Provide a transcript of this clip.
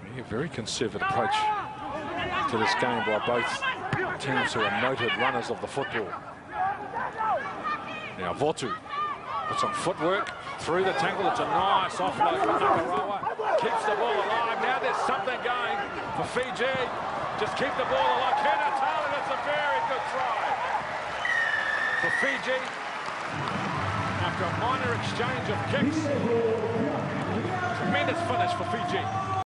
Yeah, very conservative approach to this game by both teams who are noted runners of the football. Now Votu puts some footwork through the tackle. It's a nice offload for Nakarawa. Keeps the ball alive. Now there's something going for Fiji. Just keep the ball alive. Kenatale, that's a very good try for Fiji. After a minor exchange of kicks. Tremendous finish for Fiji.